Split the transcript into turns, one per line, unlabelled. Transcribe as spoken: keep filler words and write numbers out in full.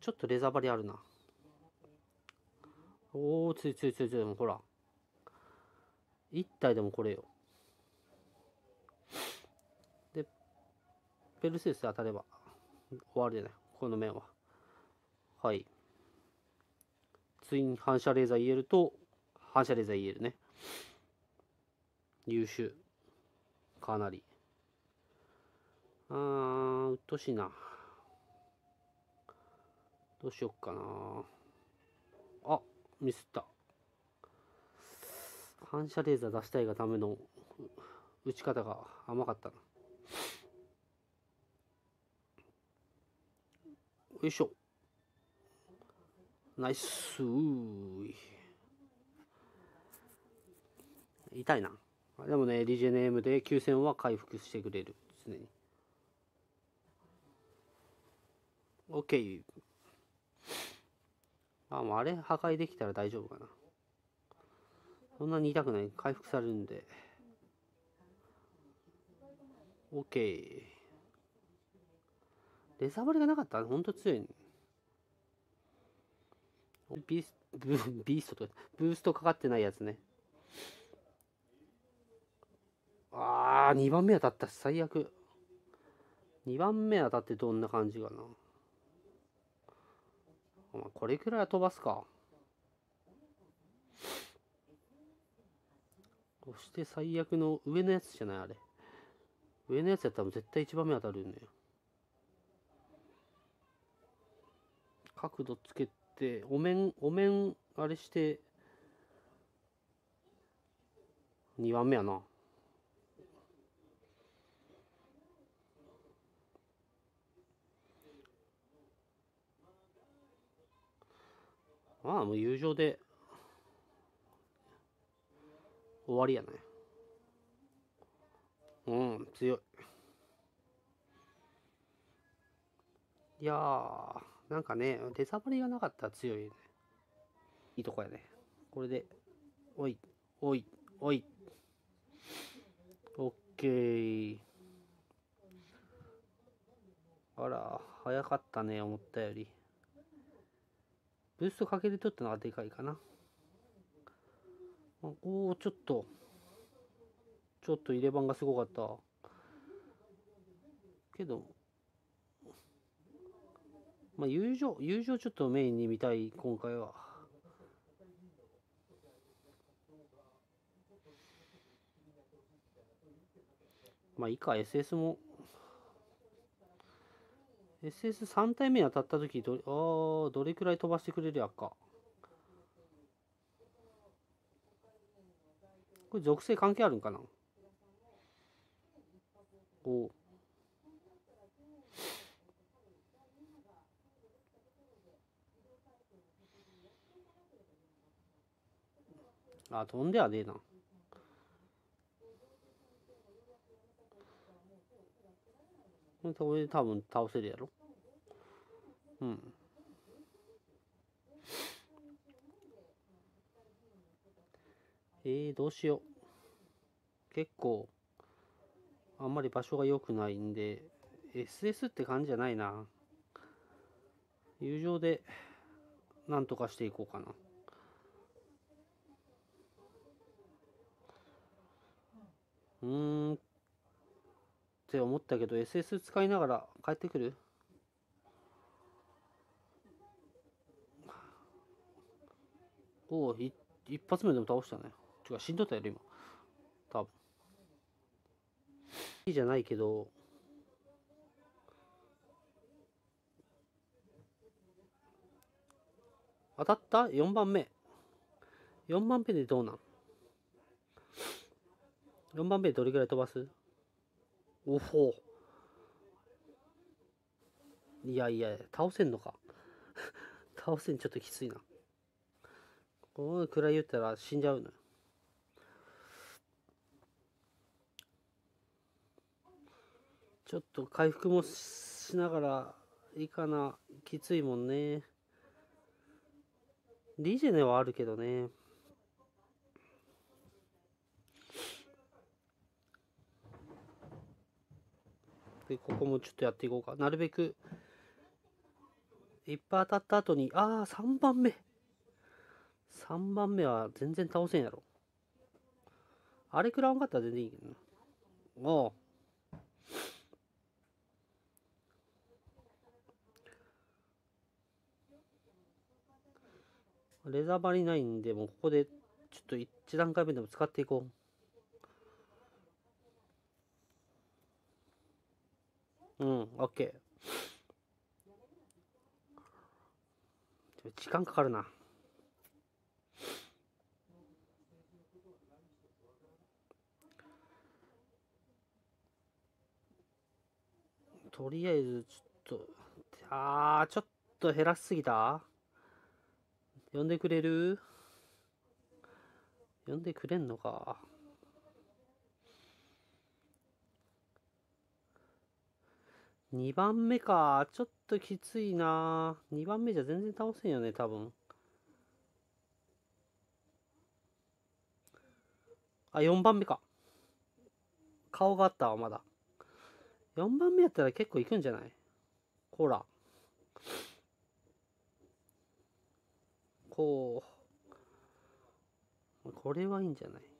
ちょっとレザー張りあるな。おお、ついついついつい、ほら。いち体でもこれよ。で、ペルセウス当たれば終わるじゃない、この面は。はい。ツイン反射レーザーイエルと反射レーザーイエルね。優秀。かなり。あー、うっとしいな。どうしよっかな。あ、ミスった。反射レーザー出したいがための打ち方が甘かったな。よいしょ。ナイスー。痛いな。でもね、リジェネームできゅうせんは回復してくれる。常に。OK。あ、もうあれ破壊できたら大丈夫かな。そんなに痛くない。回復されるんで。OK。レザーバリがなかったらほんと強いね。ビースト、ビーストとか、ブーストかかってないやつね。あー、にばんめ当たった。最悪。にばんめ当たってどんな感じかな。まあ、これくらいは飛ばすか。そして最悪の上のやつじゃないあれ。上のやつやったら絶対いちばんめ当たるんだよ。角度つけて、お面、お面、あれして、にばんめやな。まあ、もう友情で終わりやね。うん、強い。いやー、なんかね、手触りがなかったら強いね。いいとこやね。これで、おい、おい、おい。オッケー。あら、早かったね、思ったより。ブーストかけて取ったのがでかいかな。おお、ちょっと、ちょっと入れ番がすごかった。けど、まあ、友情、友情ちょっとメインに見たい、今回は。まあ、いいか、エスエス も。エスエスさん 体目に当たった時どれ、あー、どれくらい飛ばしてくれるやっか。これ属性関係あるんかな。おあ、飛んではねえな。これで多分倒せるやろ。うん。えー、どうしよう。結構、あんまり場所が良くないんで、エスエス って感じじゃないな。友情で、なんとかしていこうかな。うーんって思ったけど、エスエス 使いながら帰ってくる。おお、一発目でも倒したね。ちょ、死んどったやろ、今。多分。いいじゃないけど、当たった ?よん 番目。よんばんめでどうなん？ よん 番目でどれぐらい飛ばす？おほ。いやいや、倒せんのか。倒せん、ちょっときついな。このくらい言ったら死んじゃうのよ。ちょっと回復もしながらいいかな。きついもんね。リジェネはあるけどね。で、ここもちょっとやっていこうか。なるべくいっぱい当たった後に、ああ、さんばんめ。さんばんめは全然倒せんやろ。あれ食らわんかったら全然いいけどな。おう。レザーバリないんで、もうここで、ちょっと一段階目でも使っていこう。うん、オッケー。時間かかるな。とりあえず、ちょっと、あー、ちょっと減らしすぎた。呼んでくれる？呼んでくれんのか。にばんめか。ちょっときついな。にばんめじゃ全然倒せんよね、多分。あ、よんばんめか。顔があったわ、まだ。よんばんめやったら結構いくんじゃない？ほら。こう。これはいいんじゃない？